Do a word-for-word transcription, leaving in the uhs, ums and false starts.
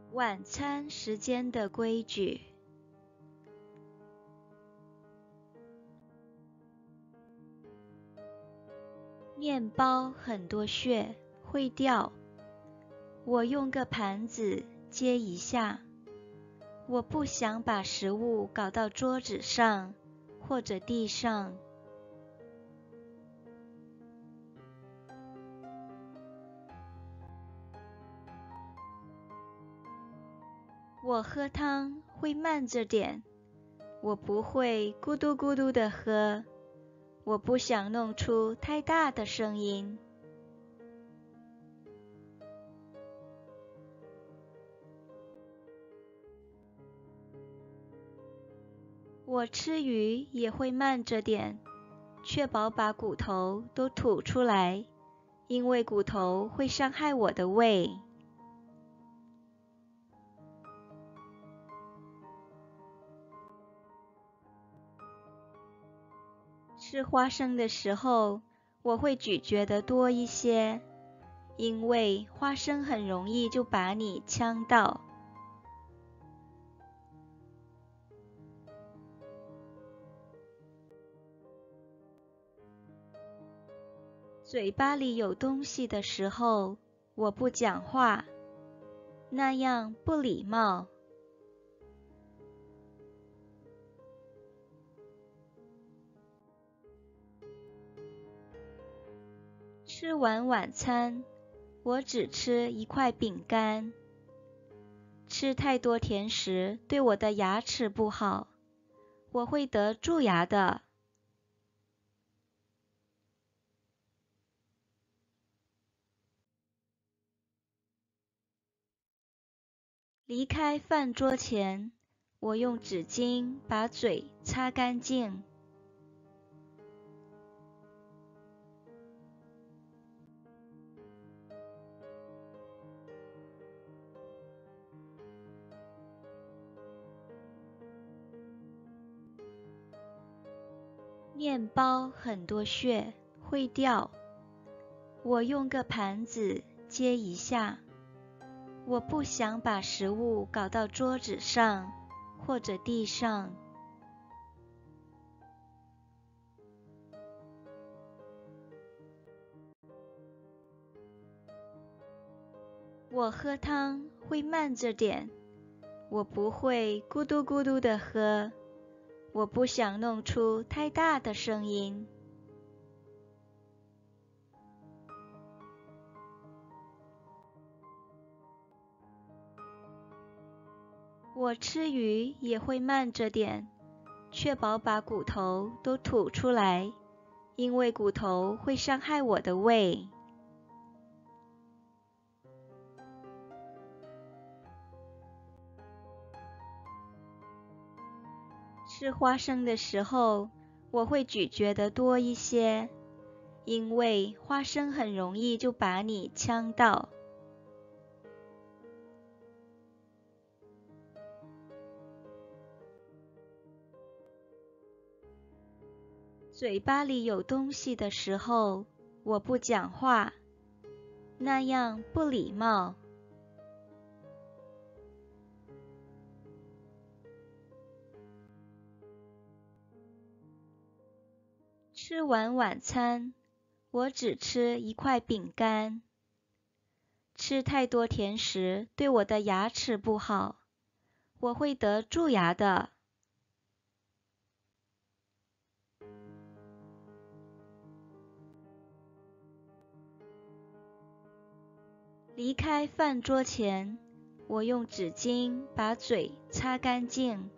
晚餐时间的规矩。面包很多屑，会掉。我用个盘子接一下。我不想把食物搞到桌子上或者地上。我喝汤会慢着点，我不会咕嘟咕嘟地喝，我不想弄出太大的声音。我吃鱼也会慢着点，确保把骨头都吐出来，因为骨头会伤害我的胃。吃花生的时候，我会咀嚼得多一些，因为花生很容易就把你呛到。嘴巴里有东西的时候，我不讲话，那样不礼貌。吃完晚餐，我只吃一块饼干。吃太多甜食对我的牙齿不好，我会得蛀牙的。离开饭桌前，我用纸巾把嘴擦干净。面包很多屑，会掉。我用个盘子接一下。我不想把食物搞到桌子上或者地上。我喝汤会慢着点，我不会咕嘟咕嘟地喝，我不想弄出太大的声音。我吃鱼也会慢着点，确保把骨头都吐出来，因为骨头会伤害我的胃。吃花生的时候，我会咀嚼得多一些，因为花生很容易就把你呛到。嘴巴里有东西的时候，我不讲话，那样不礼貌。吃完晚餐，我只吃一块饼干。吃太多甜食对我的牙齿不好，我会得蛀牙的。离开饭桌前，我用纸巾把嘴擦干净。